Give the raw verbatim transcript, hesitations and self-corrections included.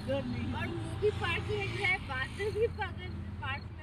और मुंह भी पार्ट लग रहा है, बात भी पार्ट